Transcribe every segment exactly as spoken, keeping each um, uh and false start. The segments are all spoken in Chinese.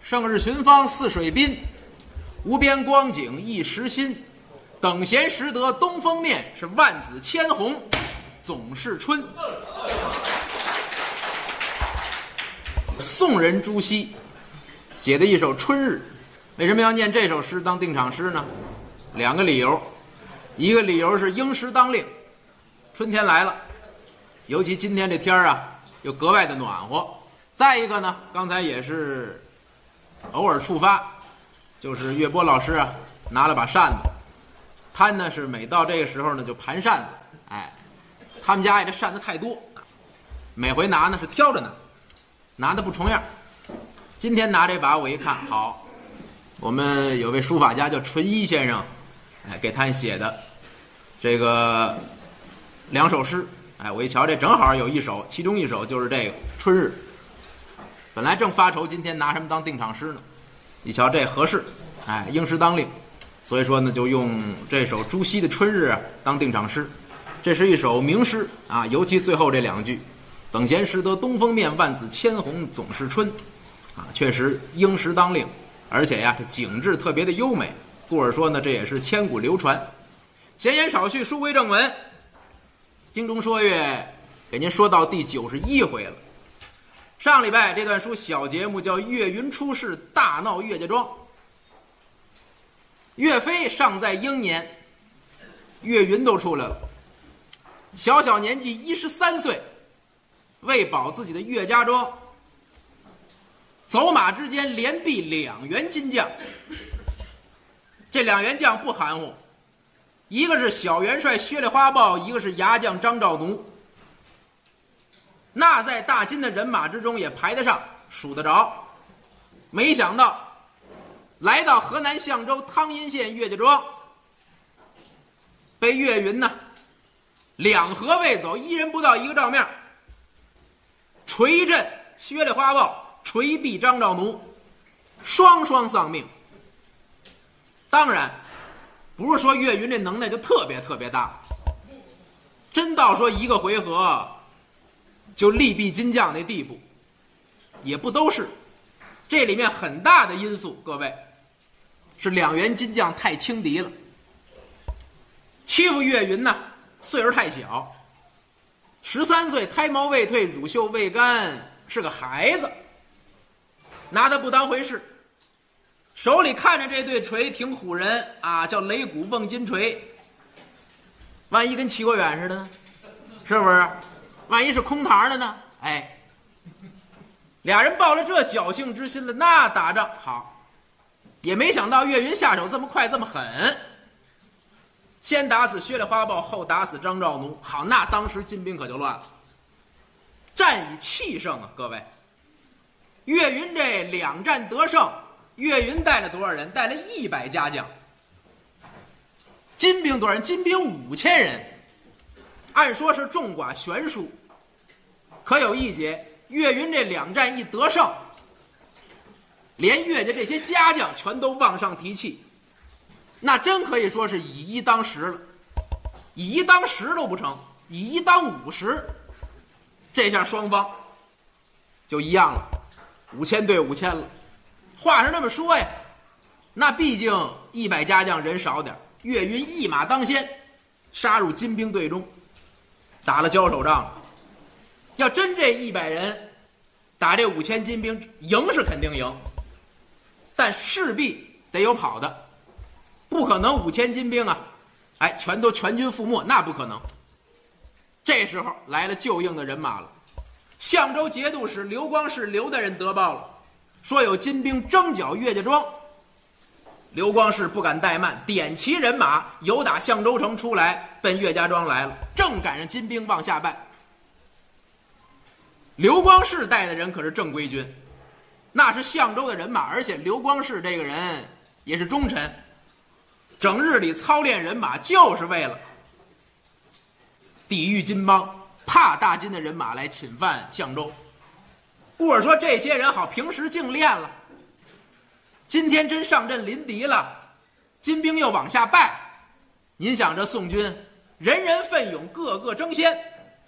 胜日寻芳泗水滨，无边光景一时新。等闲识得东风面，是万紫千红总是春。宋人朱熹写的一首《春日》，为什么要念这首诗当定场诗呢？两个理由，一个理由是应时当令，春天来了，尤其今天这天啊，又格外的暖和。再一个呢，刚才也是偶尔触发，就是岳波老师啊，拿了把扇子，他呢是每到这个时候呢就盘扇子，哎，他们家也这扇子太多，每回拿呢是挑着拿，拿的不重样。今天拿这把我一看，好，我们有位书法家叫纯一先生，哎，给他写的这个两首诗，哎，我一瞧这正好有一首，其中一首就是这个《春日》。本来正发愁今天拿什么当定场诗呢，一瞧这合适，哎，应时当令，所以说呢就用这首朱熹的《春日》啊当定场诗。这是一首名诗啊，尤其最后这两句，等闲识得东风面，万紫千红总是春，啊，确实应时当令，而且呀这景致特别的优美，故而说呢这也是千古流传。闲言少叙，书归正文，京中说岳给您说到第九十一回了。上礼拜这段书小节目叫岳云出世，大闹岳家庄。岳飞尚在英年，岳云都出来了，小小年纪一十三岁，为保自己的岳家庄，走马之间连毙两员金将。这两员将不含糊，一个是小元帅薛烈花豹，一个是牙将张兆奴。那在大金的人马之中也排得上，数得着。没想到来到河南象州汤阴县岳家庄，被岳云呢两合未走，一人不到一个照面，锤阵薛烈花豹，锤毙张兆奴，双双丧命。当然不是说岳云这能耐就特别特别大，真到说一个回合就力毙金将那地步，也不都是。这里面很大的因素，各位，是两员金将太轻敌了，欺负岳云呢岁数太小，十三岁，胎毛未退，乳臭未干，是个孩子，拿他不当回事。手里看着这对锤挺唬人啊，叫擂鼓瓮金锤，万一跟齐国远似的呢，是不是？万一是空堂的呢？哎，俩人抱了这侥幸之心了，那打仗好，也没想到岳云下手这么快这么狠，先打死薛烈花豹，后打死张兆奴。好，那当时金兵可就乱了，战以气胜啊，各位。岳云这两战得胜，岳云带了多少人？带了一百家将。金兵多少人？金兵五千人。按说是众寡悬殊，可有一节，岳云这两战一得胜，连岳家这些家将全都往上提气，那真可以说是以一当十了。以一当十都不成，以一当五十，这下双方就一样了，五千对五千了。话是那么说呀，那毕竟一百家将人少点，岳云一马当先，杀入金兵队中，打了交手仗。要真这一百人打这五千金兵，赢是肯定赢，但势必得有跑的，不可能五千金兵啊，哎，全都全军覆没，那不可能。这时候来了救应的人马了，象州节度使刘光世刘大人得报了，说有金兵征剿岳家庄。刘光世不敢怠慢，点齐人马，由打象州城出来，奔岳家庄来了，正赶上金兵往下败。刘光世带的人可是正规军，那是象州的人马，而且刘光世这个人也是忠臣，整日里操练人马，就是为了抵御金邦，怕大金的人马来侵犯象州。或者说这些人好，平时净练了，今天真上阵临敌了，金兵又往下败，您想这宋军人人奋勇，个个争先，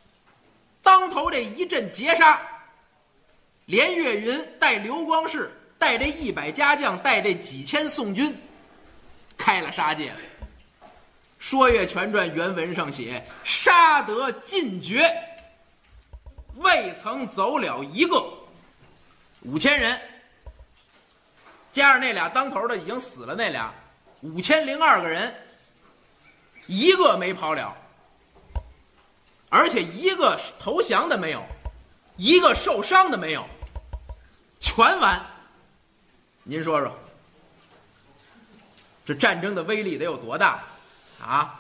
当头这一阵截杀，连岳云带刘光世带这一百家将，带这几千宋军，开了杀戒了。《说岳全传》原文上写：杀得尽绝，未曾走了一个。五千人，加上那俩当头的已经死了那俩，五千零二个人，一个没跑了，而且一个投降的没有，一个受伤的没有，全完。您说说，这战争的威力得有多大啊？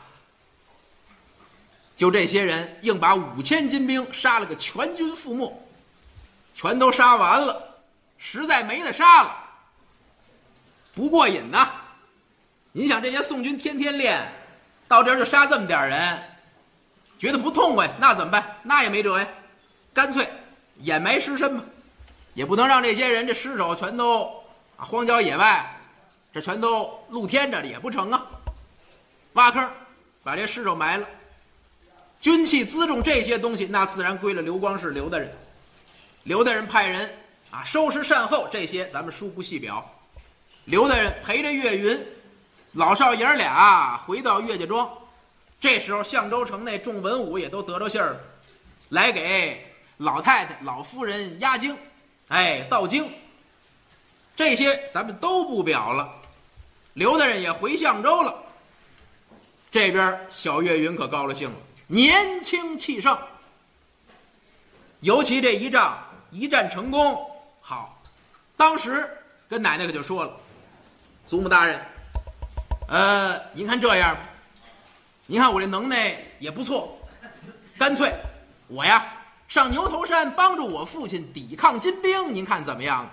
就这些人硬把五千精兵杀了个全军覆没，全都杀完了，实在没得杀了，不过瘾呐。你想这些宋军天天练，到这儿就杀这么点人，觉得不痛快，那怎么办？那也没辙呀，干脆掩埋尸身吧，也不能让这些人这尸首全都荒郊野外，这全都露天着也不成啊。挖坑把这尸首埋了，军器辎重这些东西那自然归了刘光世刘大人。刘大人派人啊收拾善后，这些咱们书不细表。刘大人陪着岳云老少爷俩回到岳家庄，这时候相州城内众文武也都得着信儿，来给老太太老夫人压惊，哎，道经，这些咱们都不表了。刘大人也回相州了，这边小岳云可高了兴了，年轻气盛，尤其这一仗一战成功，好，当时跟奶奶可就说了，祖母大人，呃，您看这样，您看我这能耐也不错，干脆我呀上牛头山帮助我父亲抵抗金兵，您看怎么样？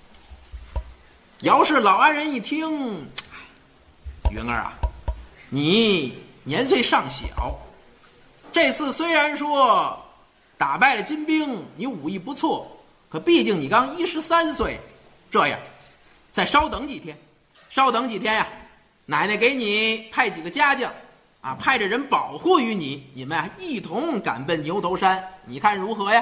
姚氏老安人一听，云儿啊，你年岁尚小，这次虽然说打败了金兵，你武艺不错，可毕竟你刚一十三岁，这样，再稍等几天，稍等几天呀，奶奶给你派几个家将，啊，派着人保护于你，你们啊一同赶奔牛头山，你看如何呀？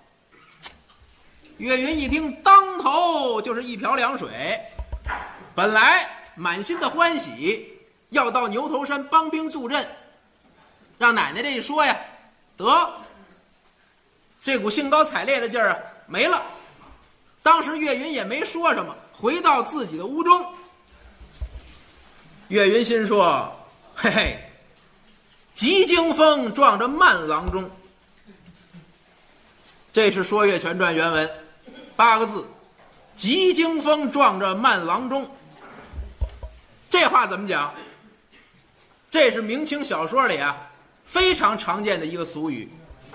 岳云一听，当头就是一瓢凉水，本来满心的欢喜，要到牛头山帮兵助阵，让奶奶这一说呀，得，这股兴高采烈的劲儿啊没了。当时岳云也没说什么，回到自己的屋中。岳云心说，嘿嘿，急惊风撞着慢郎中。这是《说岳全传》原文，八个字，急惊风撞着慢郎中。这话怎么讲？这是明清小说里啊非常常见的一个俗语。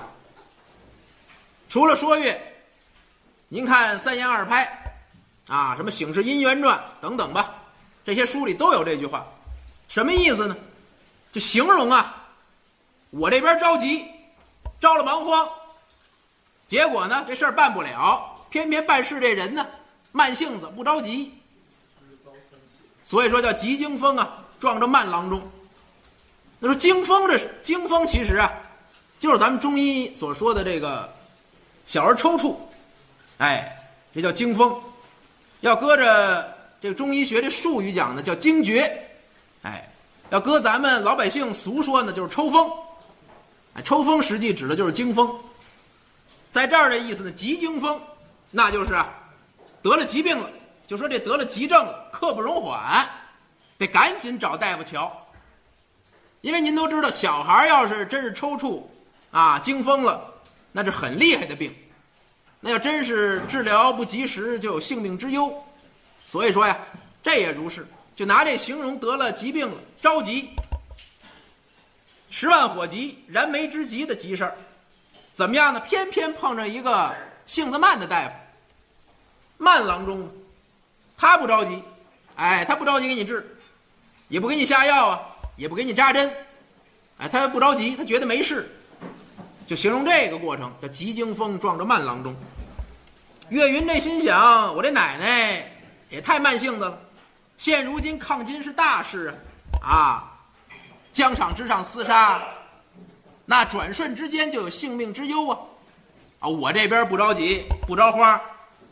除了说岳，您看三言二拍啊，什么醒世姻缘传等等吧，这些书里都有这句话。什么意思呢？就形容啊我这边着急，着了忙慌，结果呢这事儿办不了，偏偏办事这人呢慢性子不着急，所以说叫急惊风啊撞着慢郎中。那说惊风，这惊风其实啊就是咱们中医所说的这个小儿抽搐，哎，这叫惊风。要搁着这个中医学这术语讲呢叫惊厥，哎，要搁咱们老百姓俗说呢就是抽风。哎，抽风实际指的就是惊风。在这儿的意思呢，急惊风，那就是啊得了疾病了，就说这得了急症了，刻不容缓，得赶紧找大夫瞧。因为您都知道，小孩要是真是抽搐啊惊风了，那是很厉害的病，那要真是治疗不及时，就有性命之忧。所以说呀，这也如是，就拿这形容得了疾病了，着急，十万火急，燃眉之急的急事儿。怎么样呢？偏偏碰着一个性子慢的大夫，慢郎中，他不着急，哎，他不着急给你治，也不给你下药啊，也不给你扎针，哎，他不着急，他觉得没事，就形容这个过程叫急惊风撞着慢郎中。岳云这心想，我这奶奶也太慢性子了，现如今抗金是大事啊，啊，疆场之上厮杀，那转瞬之间就有性命之忧啊！啊，我这边不着急，不着慌，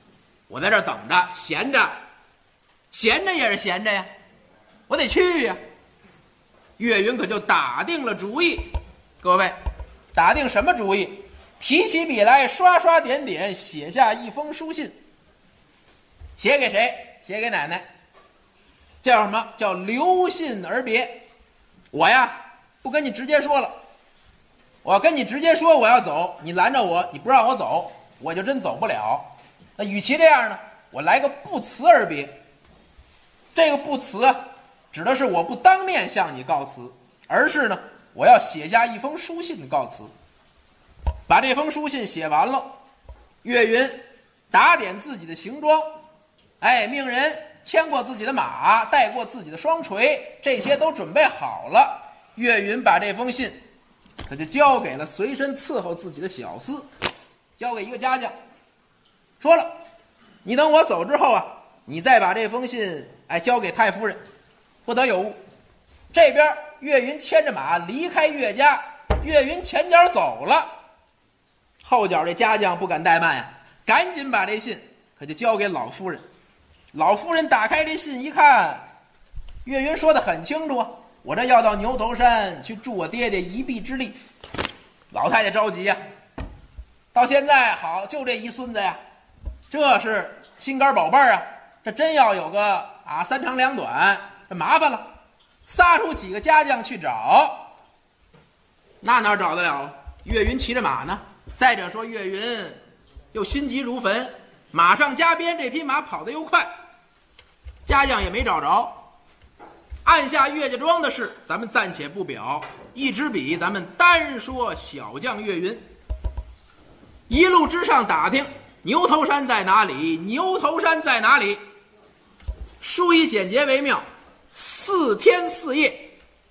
我在这儿等着，闲着，闲着也是闲着呀，我得去呀。岳云可就打定了主意，各位，打定什么主意？提起笔来，刷刷点点，写下一封书信。写给谁？写给奶奶。叫什么？叫留信而别。我呀，不跟你直接说了。我要跟你直接说我要走，你拦着我，你不让我走，我就真走不了。那与其这样呢，我来个不辞而别。这个不辞啊，指的是我不当面向你告辞，而是呢，我要写下一封书信告辞。把这封书信写完了，岳云打点自己的行装，哎，命人牵过自己的马，带过自己的双锤，这些都准备好了。岳云把这封信他就交给了随身伺候自己的小厮，交给一个家将，说了，你等我走之后啊，你再把这封信哎交给太夫人，不得有误。这边岳云牵着马离开岳家，岳云前脚走了，后脚这家将不敢怠慢呀，赶紧把这信可就交给老夫人。老夫人打开这信一看，岳云说得很清楚啊，我这要到牛头山去助我爹爹一臂之力。老太太着急呀，到现在好就这一孙子呀，这是心肝宝贝儿啊，这真要有个啊三长两短，这麻烦了。撒出几个家将去找，那哪找得了？岳云骑着马呢。再者说岳云又心急如焚，马上加鞭，这匹马跑得又快，家将也没找着。按下岳家庄的事咱们暂且不表，一支笔咱们单说小将岳云。一路之上打听牛头山在哪里，牛头山在哪里，书以简洁为妙，四天四夜，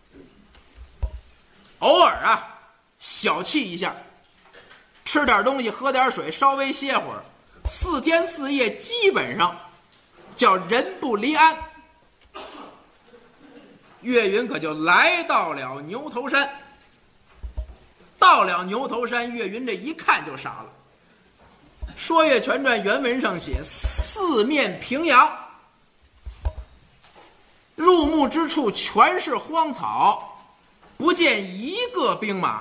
偶尔啊小憩一下，吃点东西，喝点水，稍微歇会儿，四天四夜基本上叫人不离鞍。岳云可就来到了牛头山。到了牛头山，岳云这一看就傻了。《说岳全传》原文上写，四面平阳，入目之处全是荒草，不见一个兵马，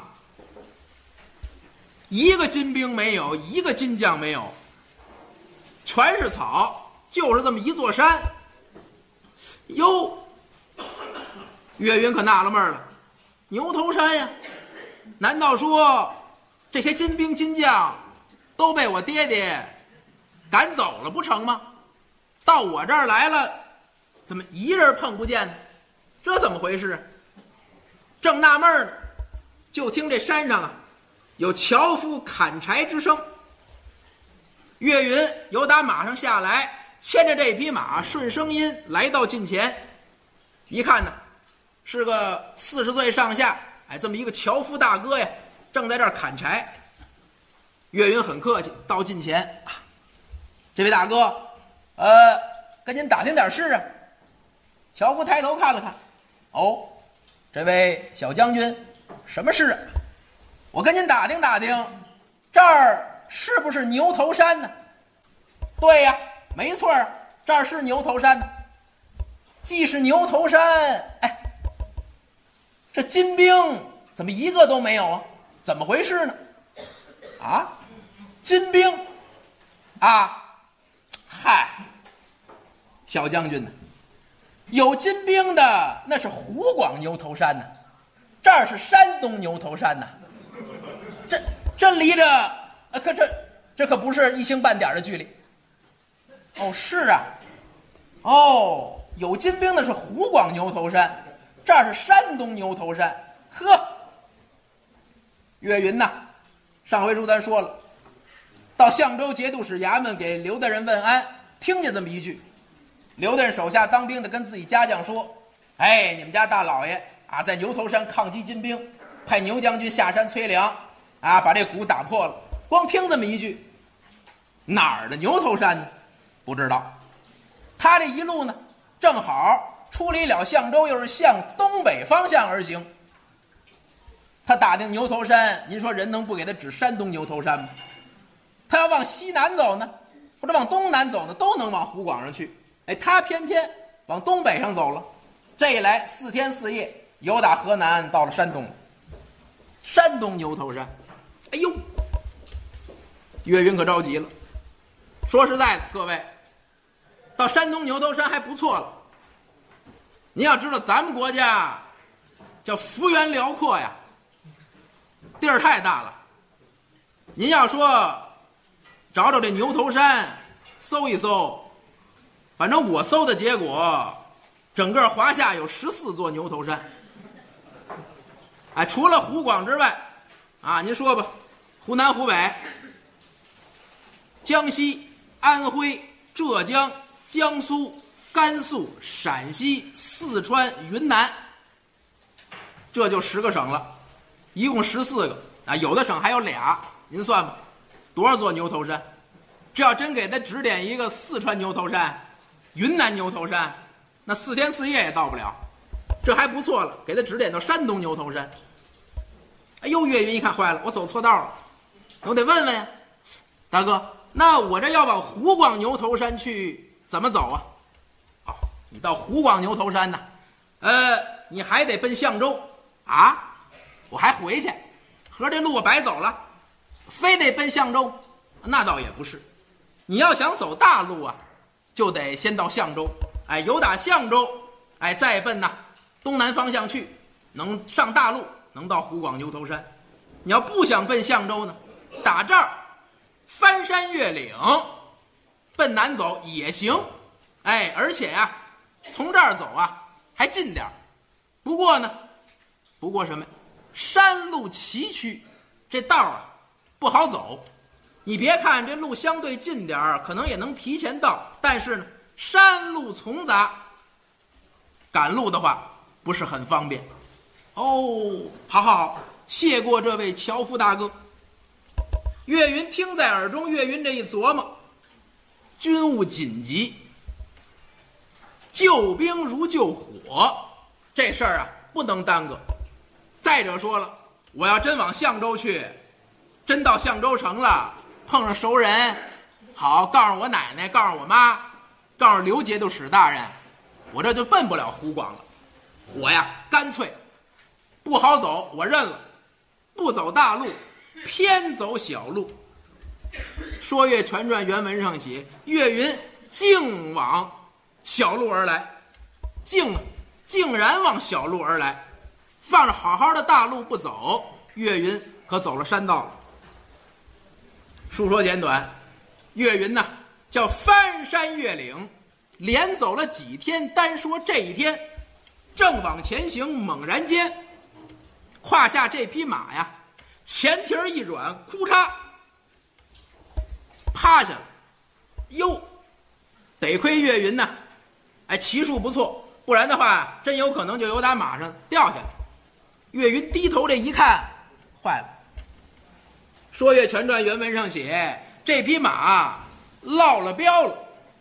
一个金兵没有，一个金将没有，全是草，就是这么一座山。哟，岳云可纳了闷了，牛头山呀，难道说这些金兵金将都被我爹爹赶走了不成吗？到我这儿来了，怎么一人碰不见呢？这怎么回事？正纳闷呢，就听这山上啊有樵夫砍柴之声。岳云由打马上下来，牵着这匹马顺声音来到近前，一看呢是个四十岁上下哎这么一个樵夫大哥呀，正在这儿砍柴。岳云很客气，到近前啊，这位大哥，呃，跟您打听点事啊。樵夫抬头看了看，哦，这位小将军，什么事啊？我跟您打听打听，这儿是不是牛头山呢？对呀，没错，这儿是牛头山呢。既是牛头山，哎，这金兵怎么一个都没有啊？怎么回事呢？啊，金兵啊，嗨，小将军呢？有金兵的那是湖广牛头山呢，这儿是山东牛头山呢。这这离着，呃，可这这可不是一星半点的距离。哦，是啊，哦，有金兵的是湖广牛头山，这儿是山东牛头山。呵，岳云呐，上回书咱说了，到相州节度使衙门给刘大人问安，听见这么一句，刘大人手下当兵的跟自己家将说，哎，你们家大老爷啊，在牛头山抗击金兵，派牛将军下山催粮啊，把这鼓打破了。光听这么一句，哪儿的牛头山呢？不知道。他这一路呢，正好出离了相州，又是向东北方向而行。他打听牛头山，您说人能不给他指山东牛头山吗？他要往西南走呢， 不是往东南走的都能往湖广上去，哎，他偏偏往东北上走了。这一来四天四夜，由打河南到了山东，山东牛头山。哎呦，岳云可着急了。说实在的，各位，到山东牛头山还不错了。您要知道，咱们国家叫幅员辽阔呀，地儿太大了。您要说找找这牛头山，搜一搜，反正我搜的结果，整个华夏有十四座牛头山。哎，除了湖广之外，啊，您说吧，湖南、湖北、江西、安徽、浙江、江苏、甘肃、陕西、四川、云南，这就十个省了，一共十四个啊，有的省还有俩，您算吧，多少座牛头山？这要真给他指点一个四川牛头山、云南牛头山，那四天四夜也到不了。这还不错了，给他指点到山东牛头山。哎呦，岳云一看坏了，我走错道了，我得问问呀，大哥，那我这要往湖广牛头山去，怎么走啊？哦，你到湖广牛头山呢，呃，你还得奔象州啊？我还回去，合着这路我白走了，非得奔象州？那倒也不是，你要想走大路啊，就得先到象州，哎，由打象州，哎，再奔呐东南方向去，能上大路，能到湖广牛头山。你要不想奔象州呢，打这儿翻山越岭，奔南走也行，哎，而且呀、啊，从这儿走啊还近点儿。不过呢，不过什么？山路崎岖，这道啊不好走。你别看这路相对近点儿，可能也能提前到，但是呢，山路丛杂，赶路的话不是很方便。哦，好好好，谢过这位樵夫大哥。岳云听在耳中，岳云这一琢磨，军务紧急，救兵如救火，这事儿啊不能耽搁。再者说了，我要真往象州去，真到象州城了，碰上熟人，好告诉我奶奶，告诉我妈，告诉刘节度使大人，我这就奔不了湖广了。我呀干脆不好走，我认了，不走大路，偏走小路。说岳全传原文上写，岳云竟往小路而来，竟竟然往小路而来，放着好好的大路不走，岳云可走了山道了。书说简短，岳云呢叫翻山越岭，连走了几天，单说这一天正往前行，猛然间胯下这匹马呀前蹄一软，哭嚓趴下了。哟，得亏岳云呢哎骑术不错，不然的话真有可能就由打马上掉下来。岳云低头这一看，坏了。说岳全传原文上写，这匹马落了标了。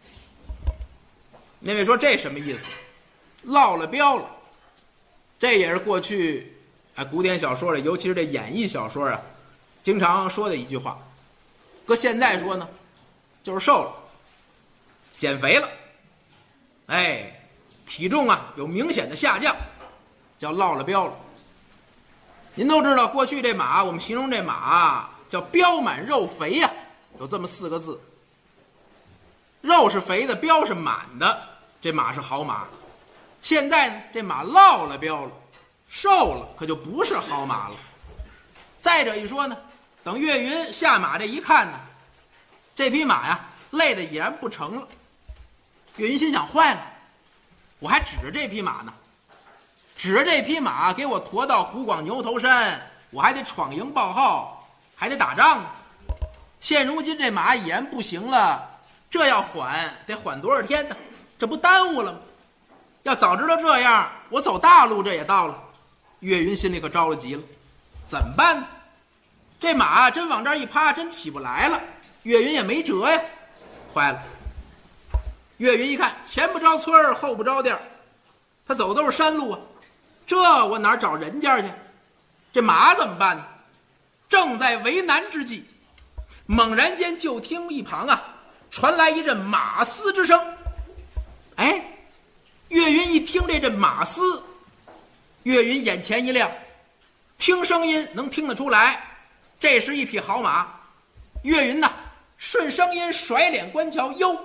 那位说这什么意思？落了标了，这也是过去哎古典小说里，尤其是这演绎小说啊经常说的一句话。搁现在说呢，就是瘦了，减肥了，哎，体重啊有明显的下降，叫落了标了。您都知道，过去这马我们形容这马叫膘满肉肥呀、啊，有这么四个字。肉是肥的，膘是满的，这马是好马。现在呢，这马落了膘了，瘦了，可就不是好马了。再者一说呢，等岳云下马这一看呢，这匹马呀累得已然不成了。岳云心想，坏了，我还指着这匹马呢，指着这匹马给我驮到湖广牛头山，我还得闯营报号，还得打仗呢。现如今这马已然不行了，这要缓得缓多少天呢？这不耽误了吗？要早知道这样，我走大路这也到了。岳云心里可着了急了，怎么办呢？这马真往这儿一趴，真起不来了。岳云也没辙呀，坏了。岳云一看，前不着村儿，后不着店儿，他走都是山路啊，这我哪找人家去？这马怎么办呢？正在为难之际，猛然间就听一旁啊传来一阵马嘶之声。哎，岳云一听这阵马嘶，岳云眼前一亮，听声音能听得出来，这是一匹好马。岳云呐，顺声音甩脸观瞧，哟，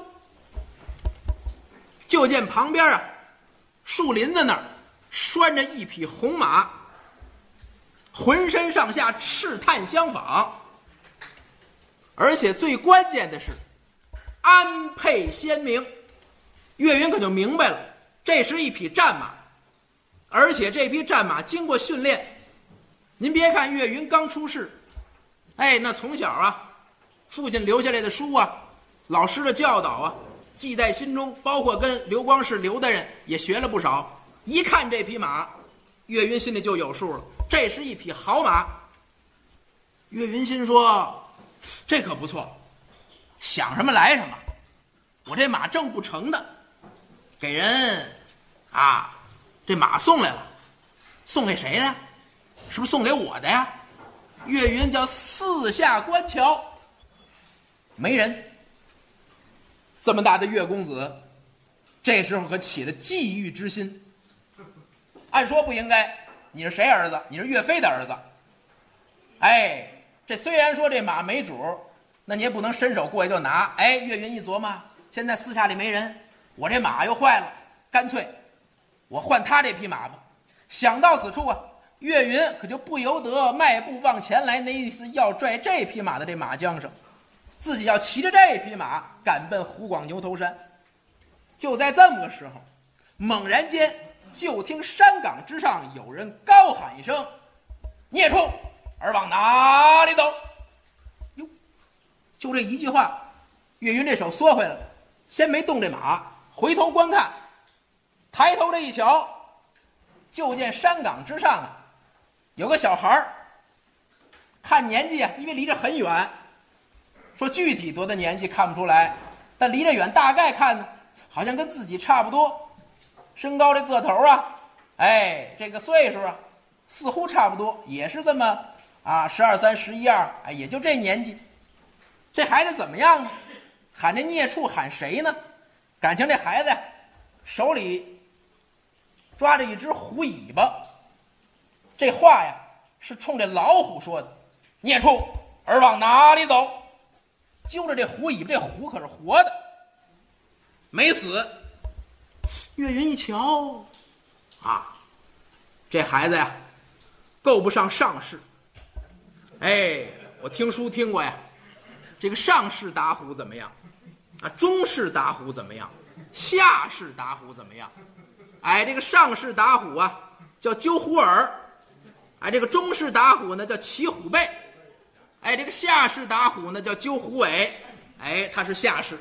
就见旁边啊，树林子那儿拴着一匹红马，浑身上下赤炭相仿，而且最关键的是鞍辔鲜明。岳云可就明白了，这是一匹战马，而且这匹战马经过训练。您别看岳云刚出世，哎，那从小啊，父亲留下来的书啊，老师的教导啊，记在心中，包括跟刘光世刘大人也学了不少。一看这匹马，岳云心里就有数了，这是一匹好马。岳云心说，这可不错，想什么来什么，我这马挣不成的，给人啊，这马送来了，送给谁呢？是不是送给我的呀？岳云叫四下观瞧，没人。这么大的岳公子，这时候可起了觊觎之心。按说不应该，你是谁儿子？你是岳飞的儿子。哎，这虽然说这马没主，那你也不能伸手过去就拿。哎，岳云一琢磨，现在四下里没人，我这马又坏了，干脆我换他这匹马吧。想到此处啊，岳云可就不由得迈步往前来，那意思要拽这匹马的这马缰绳，自己要骑着这匹马赶奔湖广牛头山。就在这么个时候，猛然间就听山岗之上有人高喊一声：“孽畜，儿往哪里走？”哟，就这一句话，岳云这手缩回来了，先没动这马，回头观看，抬头这一瞧，就见山岗之上啊，有个小孩儿，看年纪啊，因为离着很远，说具体多大年纪看不出来，但离着远大概看呢，好像跟自己差不多，身高这个头啊，哎，这个岁数啊，似乎差不多，也是这么啊，十二三、十一二，哎，也就这年纪。这孩子怎么样呢？喊这孽畜喊谁呢？感情这孩子手里抓着一只虎尾巴，这话呀是冲这老虎说的：“孽畜，儿往哪里走？”揪着这虎尾巴，这虎可是活的，没死。岳云一瞧，啊，这孩子呀，够不上上士。哎，我听书听过呀，这个上士打虎怎么样？啊，中士打虎怎么样？下士打虎怎么样？哎，这个上士打虎啊，叫揪虎耳；哎，这个中士打虎呢，叫骑虎背；哎，这个下士打虎呢，叫揪虎尾。哎，他是下士。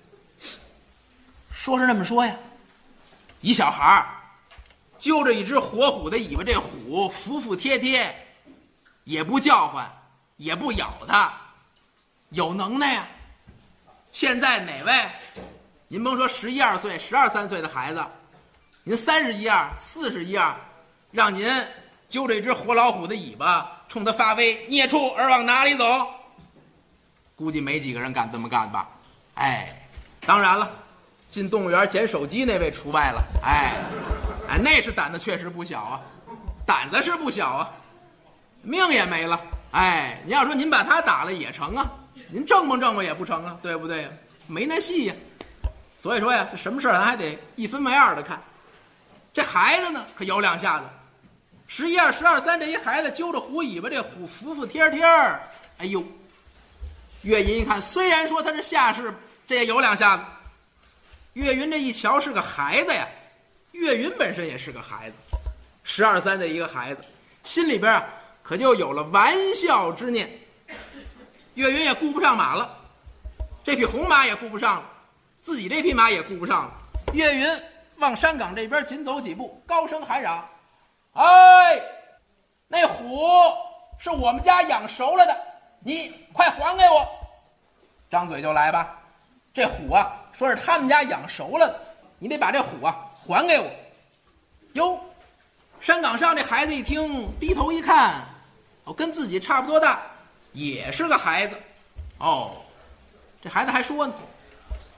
说是这么说呀，一小孩儿揪着一只活虎的尾巴，这虎服服帖帖，也不叫唤，也不咬它，有能耐呀。现在哪位，您甭说十一二岁、十二三岁的孩子，您三十一二、四十一二，让您揪着一只活老虎的尾巴，冲他发威：“孽畜，儿往哪里走？”估计没几个人敢这么干吧？哎，当然了，进动物园捡手机那位除外了。哎，哎，那是胆子确实不小啊，胆子是不小啊，命也没了。哎，您要说您把他打了也成啊，您正不正吧也不成啊，对不对？没那戏呀。所以说呀，什么事儿咱还得一分为二的看。这孩子呢，可有两下子。十一二、十二三这一孩子揪着虎尾巴，这虎服服帖帖儿。哎呦，岳云一看，虽然说他是下士，这也有两下子。岳云这一瞧是个孩子呀，岳云本身也是个孩子，十二三的一个孩子，心里边啊可就有了玩笑之念。岳云也顾不上马了，这匹红马也顾不上了，自己这匹马也顾不上了。岳云往山岗这边紧走几步，高声喊嚷：“哎，那虎是我们家养熟了的，你快还给我！”张嘴就来吧，这虎啊，说是他们家养熟了的，你得把这虎啊还给我。哟，山岗上这孩子一听，低头一看，哦，跟自己差不多大，也是个孩子。哦，这孩子还说呢：“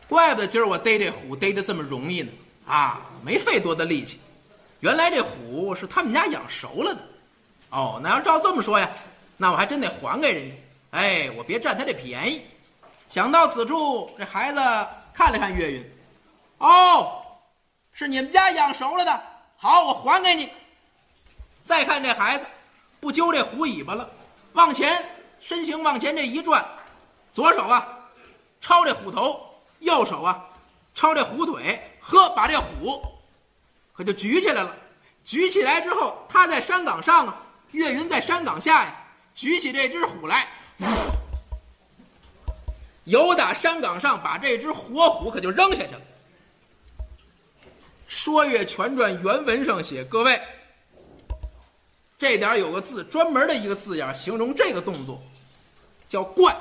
怪不得今儿我逮这虎逮得这么容易呢，啊，没费多大力气。原来这虎是他们家养熟了的。哦，那要照这么说呀，那我还真得还给人家。哎，我别占他这便宜。想到此处，这孩子看了看岳云，哦，是你们家养熟了的，好，我还给你。再看这孩子，不揪这虎尾巴了，往前身形往前这一转，左手啊抄这虎头，右手啊抄这虎腿，呵，把这虎可就举起来了。举起来之后，他在山岗上啊，岳云在山岗下呀，举起这只虎来，由打山岗上把这只活虎可就扔下去了。说岳全传原文上写，各位，这点有个字，专门的一个字眼形容这个动作，叫贯。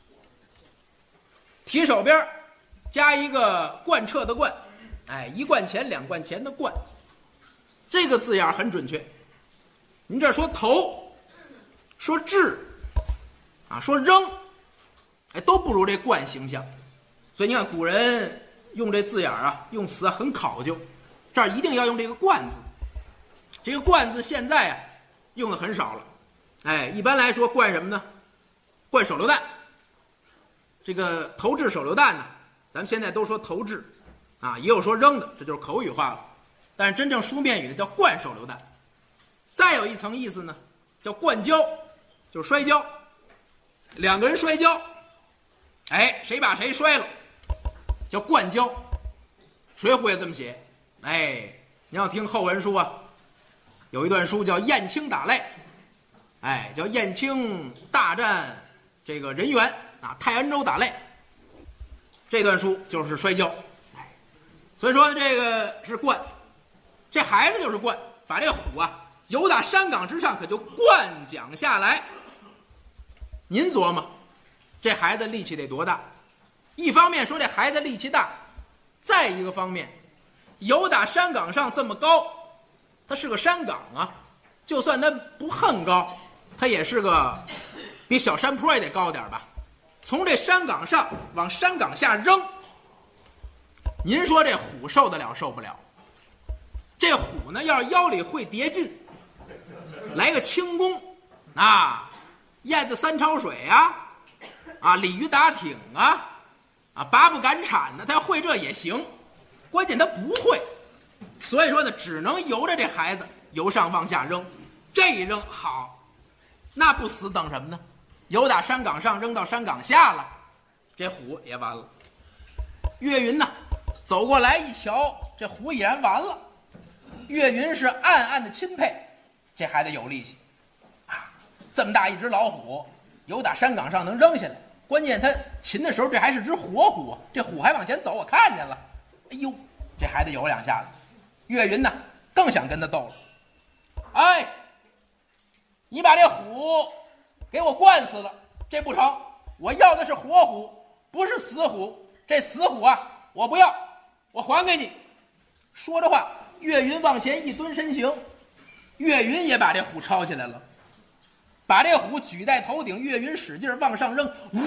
提手边加一个贯彻的贯，哎，一贯前两贯前的贯，这个字眼很准确。您这说投，说掷，啊，说扔，哎，都不如这贯形象。所以你看古人用这字眼啊，用词啊很考究，这儿一定要用这个贯字。这个贯字现在啊用的很少了，哎，一般来说贯什么呢？贯手榴弹。这个投掷手榴弹呢，咱们现在都说投掷，啊，也有说扔的，这就是口语化了。但是真正书面语的叫灌手榴弹。再有一层意思呢，叫灌跤，就是摔跤。两个人摔跤，哎，谁把谁摔了，叫灌跤。水浒也这么写。哎，你要听后文书啊，有一段书叫燕青打擂，哎，叫燕青大战这个人猿啊，泰安州打擂。这段书就是摔跤。哎，所以说这个是灌，这孩子就是灌，把这虎啊由打山岗之上可就灌将下来。您琢磨，这孩子力气得多大？一方面说这孩子力气大，再一个方面，由打山岗上这么高，它是个山岗啊，就算它不很高，它也是个比小山坡也得高点吧。从这山岗上往山岗下扔，您说这虎受得了受不了？这虎呢，要是腰里会叠劲，来个轻功啊，燕子三抄水啊，啊，鲤鱼打挺啊，啊，拔不赶铲呢，他要会这也行，关键他不会。所以说呢，只能由着这孩子由上往下扔。这一扔好，那不死等什么呢？由打山岗上扔到山岗下了，这虎也完了。岳云呢走过来一瞧，这虎已然完了。岳云是暗暗的钦佩，这孩子有力气啊！这么大一只老虎，由打山岗上能扔下来，关键他擒的时候这还是只活虎，这虎还往前走，我看见了。哎呦，这孩子有两下子。岳云呢更想跟他斗了。哎，你把这虎给我灌死了，这不成，我要的是活虎，不是死虎。这死虎啊我不要，我还给你。说着话，岳云往前一蹲身形，岳云也把这虎抄起来了，把这虎举在头顶，岳云使劲往上扔，呜，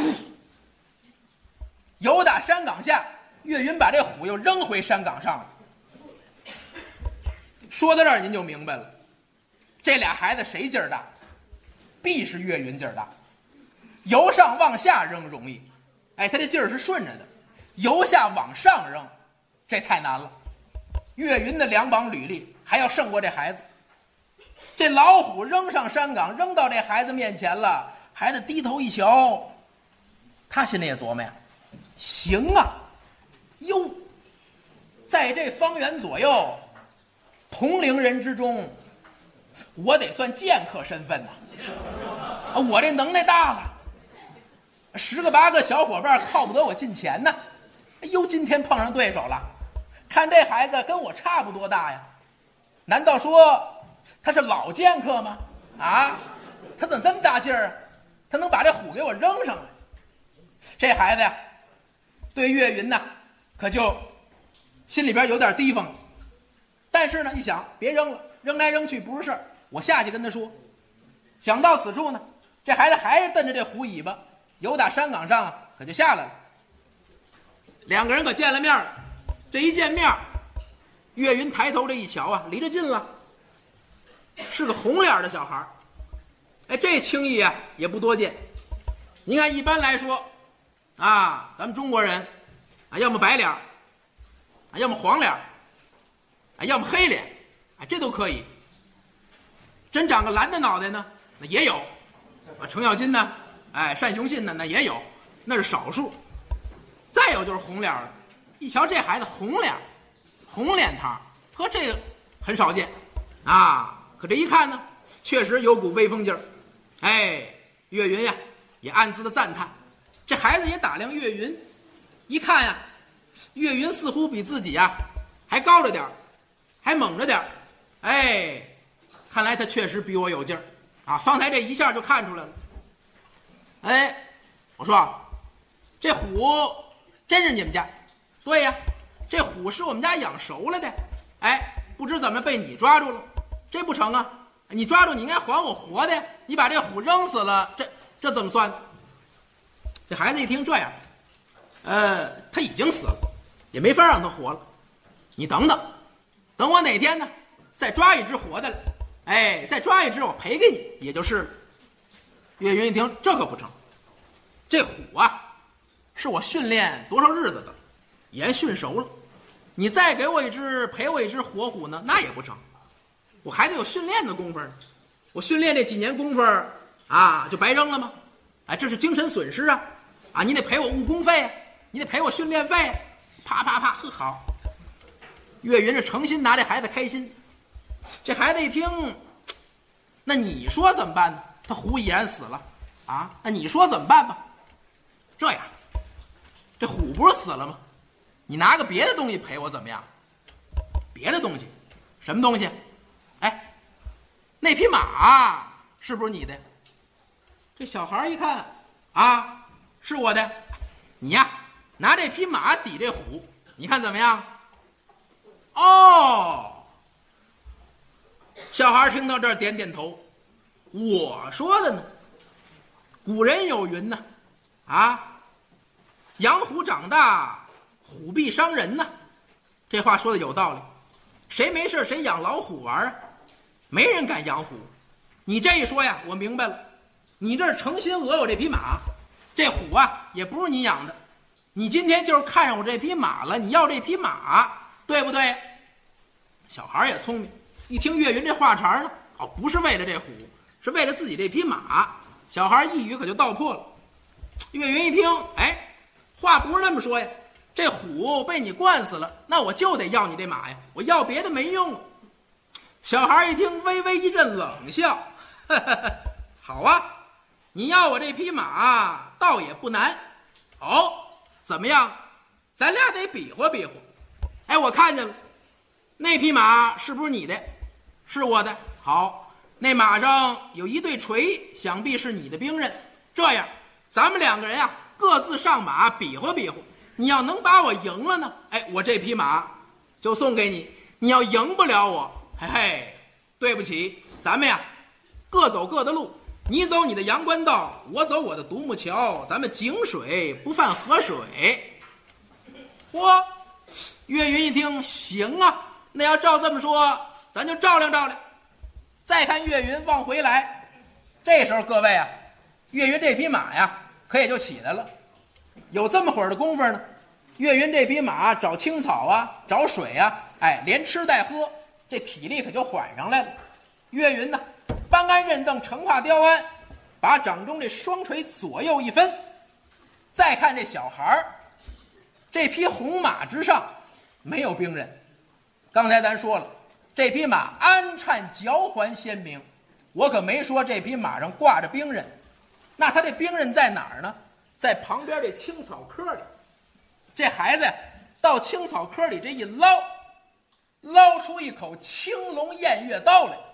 由打山岗下，岳云把这虎又扔回山岗上了。说到这儿您就明白了，这俩孩子谁劲儿大？必是岳云劲儿大。由上往下扔容易，哎，他这劲儿是顺着的，由下往上扔，这太难了。岳云的两膀履力还要胜过这孩子。这老虎扔上山岗，扔到这孩子面前了，孩子低头一瞧，他心里也琢磨呀，行啊，哟，在这方圆左右同龄人之中，我得算剑客身份呐，啊，我这能耐大了，十个八个小伙伴靠不得我近前呢。哎呦，今天碰上对手了，看这孩子跟我差不多大呀，难道说他是老剑客吗？啊，他怎么这么大劲儿啊？他能把这虎给我扔上来？这孩子呀，对岳云呐，可就心里边有点提防。但是呢，一想别扔了，扔来扔去不是事儿，我下去跟他说。想到此处呢，这孩子还是瞪着这虎尾巴，由打山岗上啊，可就下来了。 两个人可见了面了。这一见面，岳云抬头这一瞧啊，离着近了，是个红脸的小孩。哎，这轻易啊也不多见。您看，一般来说，啊，咱们中国人啊，要么白脸，啊，要么黄脸，啊，要么黑脸，啊，这都可以。真长个蓝的脑袋呢，那也有，啊，程咬金呢，哎，单雄信呢，那也有，那是少数。再有就是红脸了，一瞧这孩子红脸，红脸膛，和这个很少见，啊，可这一看呢，确实有股威风劲儿。哎，岳云呀，也暗自的赞叹。这孩子也打量岳云，一看呀，岳云似乎比自己呀还高着点还猛着点哎，看来他确实比我有劲儿啊！方才这一下就看出来了。哎，我说，这虎真是你们家？对呀，这虎是我们家养熟了的。哎，不知怎么被你抓住了，这不成啊！你抓住你应该还我活的，你把这虎扔死了，这这怎么算？这孩子一听这样，呃，他已经死了，也没法让他活了。你等等，等我哪天呢，再抓一只活的来，哎，再抓一只我赔给你，也就是了。岳云一听，这可不成，这虎啊，是我训练多少日子的，也训熟了。你再给我一只，赔我一只活虎呢，那也不成。我还得有训练的功夫呢，我训练这几年功夫啊，就白扔了吗？哎，这是精神损失啊！啊，你得赔我误工费，你得赔我训练费，啪啪啪，呵好。岳云是诚心拿这孩子开心，这孩子一听，那你说怎么办呢？他虎已然死了，啊，那你说怎么办吧？这样，这虎不是死了吗？你拿个别的东西赔我怎么样？别的东西，什么东西？哎，那匹马是不是你的？这小孩一看，啊，是我的。你呀，拿这匹马抵这虎，你看怎么样？哦，小孩听到这儿点点头。我说的呢，古人有云呢，啊，养虎长大，虎必伤人呐。这话说的有道理。谁没事谁养老虎玩啊？没人敢养虎。你这一说呀，我明白了。你这是诚心讹我这匹马，这虎啊也不是你养的。你今天就是看上我这匹马了，你要这匹马，对不对？小孩也聪明，一听岳云这话茬呢，哦，不是为了这虎，是为了自己这匹马。小孩一语可就道破了。岳云一听，哎，话不是那么说呀。这虎被你惯死了，那我就得要你这马呀，我要别的没用。小孩一听，微微一阵冷笑，呵呵呵，好啊，你要我这匹马倒也不难。哦，怎么样？咱俩得比划比划。哎，我看见了，那匹马是不是你的？是我的。好，那马上有一对锤，想必是你的兵刃。这样，咱们两个人呀，各自上马比划比划。你要能把我赢了呢，哎，我这匹马就送给你。你要赢不了我，嘿嘿，对不起，咱们呀各走各的路，你走你的阳关道，我走我的独木桥，咱们井水不犯河水。嚯，岳云一听，行啊，那要照这么说，咱就照亮照亮。再看岳云往回来，这时候各位啊，岳云这匹马呀可也就起来了。有这么会儿的功夫呢，岳云这匹马找青草啊，找水啊，哎，连吃带喝，这体力可就缓上来了。岳云呢，搬鞍认凳，乘化雕鞍，把掌中这双锤左右一分。再看这小孩儿，这匹红马之上没有兵刃。刚才咱说了，这匹马鞍颤脚环鲜明，我可没说这匹马上挂着兵刃。那他这兵刃在哪儿呢？在旁边这青草窠里。这孩子到青草窠里这一捞，捞出一口青龙偃月刀来。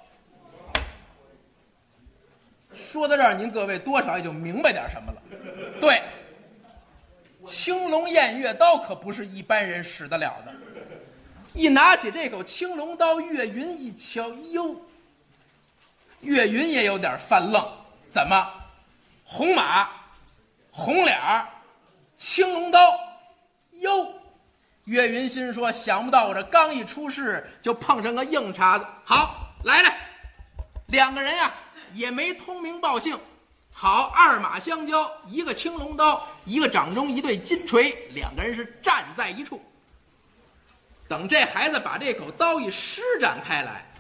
说到这儿，您各位多少也就明白点什么了。对，青龙偃月刀可不是一般人使得了的。一拿起这口青龙刀，岳云一瞧，哟，岳云也有点犯愣。怎么，红马红脸儿青龙刀， 哟，岳云心说，想不到我这刚一出世就碰上个硬茬子。好，来来，两个人呀、啊、也没通名报姓。好，二马相交，一个青龙刀，一个掌中一对金锤，两个人是站在一处。等这孩子把这口刀一施展开来，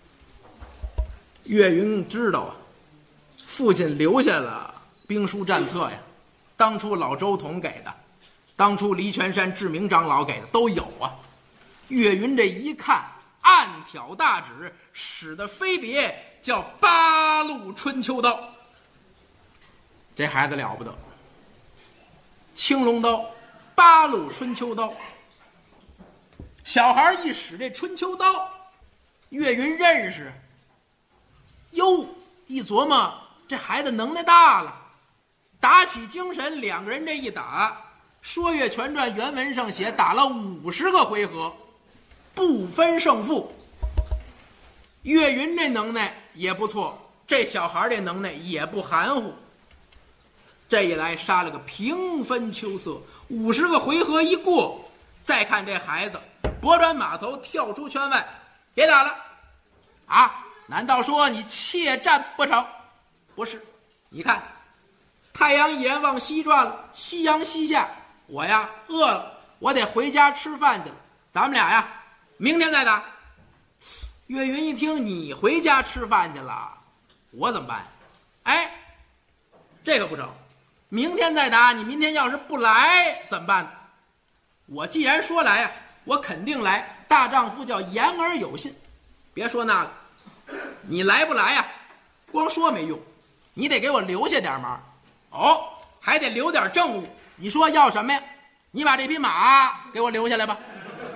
岳云知道啊，父亲留下了兵书战策呀，当初老周统给的，当初黎泉山志明长老给的都有啊。岳云这一看，暗挑大指，使的飞别，叫八路春秋刀。这孩子了不得，青龙刀，八路春秋刀。小孩一使这春秋刀，岳云认识。哟，一琢磨，这孩子能耐大了。打起精神，两个人这一打，《说岳全传》原文上写，打了五十个回合，不分胜负。岳云这能耐也不错，这小孩这能耐也不含糊。这一来杀了个平分秋色，五十个回合一过，再看这孩子拨转马头跳出圈外，别打了啊！难道说你怯战不成？不是，你看太阳已然往西转了，夕阳西下，我呀饿了，我得回家吃饭去了，咱们俩呀明天再打。岳云一听你回家吃饭去了，我怎么办？哎，这个不成，明天再打，你明天要是不来怎么办呢？我既然说来呀、啊，我肯定来。大丈夫叫言而有信，别说那个，你来不来呀、啊？光说没用，你得给我留下点忙。哦，还得留点政务。你说要什么呀？你把这匹马给我留下来吧。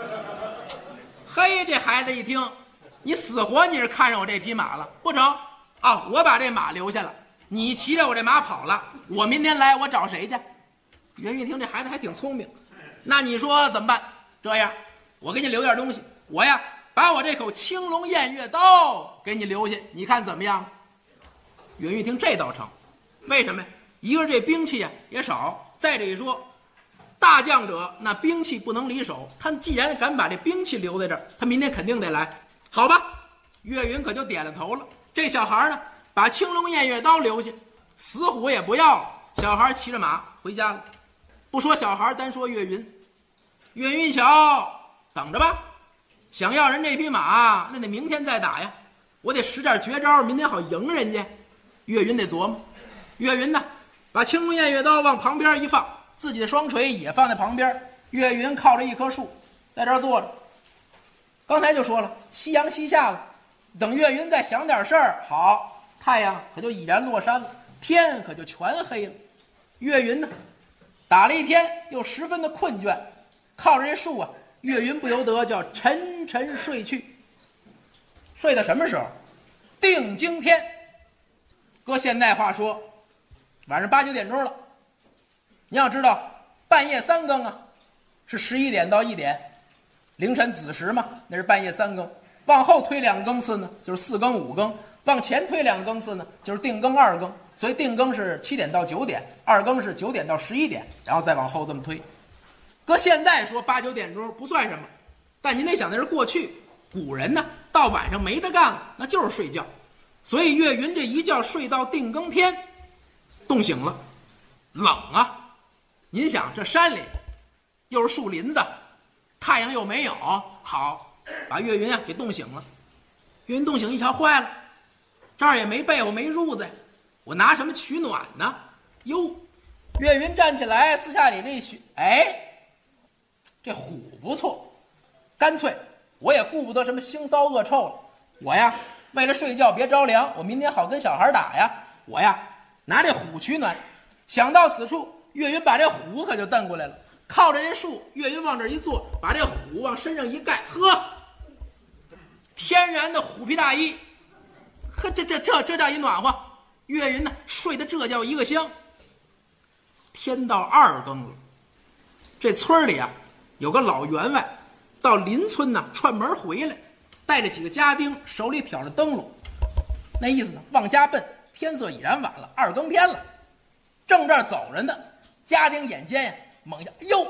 嘿，这孩子一听，你死活你是看上我这匹马了，不成啊？我把这马留下了，你骑着我这马跑了，我明天来我找谁去？袁玉听这孩子还挺聪明，那你说怎么办？这样，我给你留点东西，我呀把我这口青龙偃月刀给你留下，你看怎么样？袁玉听这倒成，为什么呀？一个这兵器啊也少，再者一说，大将者那兵器不能离手，他既然敢把这兵器留在这儿，他明天肯定得来，好吧？岳云可就点了头了。这小孩呢，把青龙偃月刀留下，死虎也不要了。小孩骑着马回家了。不说小孩，单说岳云。岳云一瞧，等着吧，想要人这匹马，那得明天再打呀。我得使点绝招，明天好赢人家。岳云得琢磨。岳云呢，把青龙偃月刀往旁边一放，自己的双锤也放在旁边。岳云靠着一棵树，在这儿坐着。刚才就说了，夕阳西下了。等岳云再想点事儿，好，太阳可就已然落山了，天可就全黑了。岳云呢，打了一天，又十分的困倦，靠着这树啊，岳云不由得叫沉沉睡去。睡到什么时候？定惊天。搁现代话说，晚上八九点钟了。你要知道，半夜三更啊，是十一点到一点，凌晨子时嘛，那是半夜三更。往后推两个更次呢，就是四更五更；往前推两个更次呢，就是定更二更。所以定更是七点到九点，二更是九点到十一点，然后再往后这么推。搁现在说八九点钟不算什么，但您得想那是过去，古人呢到晚上没得干了，那就是睡觉。所以岳云这一觉睡到定更天，冻醒了，冷啊！您想这山里又是树林子，太阳又没有，好，把岳云啊给冻醒了。岳云冻醒一瞧，坏了，这儿也没被窝没褥子，我拿什么取暖呢？哟，岳云站起来，私下里这一寻，哎，这虎不错，干脆我也顾不得什么腥骚恶臭了，我呀为了睡觉别着凉，我明天好跟小孩打呀，我呀拿这虎取暖。想到此处，岳云把这虎可就瞪过来了，靠着这树，岳云往这一坐，把这虎往身上一盖，呵，天然的虎皮大衣，呵，这这这这叫一暖和。岳云呢睡得这叫一个香。天到二更了，这村里啊有个老员外到邻村呢串门回来，带着几个家丁，手里挑着灯笼，那意思呢往家奔。天色已然晚了，二更天了，正这儿走着呢，家丁眼尖呀猛一下，哟，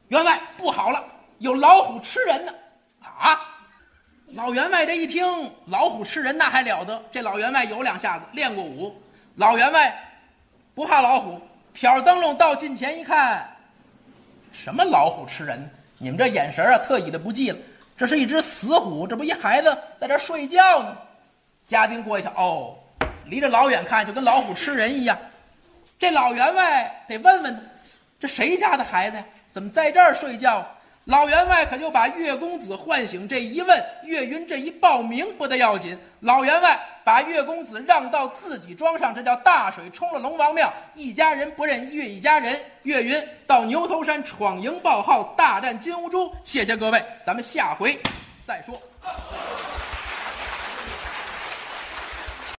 员外不好了，有老虎吃人呢！啊！老员外这一听老虎吃人，那还了得？这老员外有两下子，练过武。老员外不怕老虎，挑灯笼到近前一看，什么老虎吃人？你们这眼神啊，特意的不济了。这是一只死虎，这不一孩子在这睡觉呢。家丁过去瞧，哦，离着老远看就跟老虎吃人一样。这老员外得问问，这谁家的孩子呀？怎么在这儿睡觉？老员外可就把岳公子唤醒，这一问，岳云这一报名不得要紧。老员外把岳公子让到自己庄上，这叫大水冲了龙王庙，一家人不认岳一家人。岳云到牛头山闯营报号，大战金兀术。谢谢各位，咱们下回再说。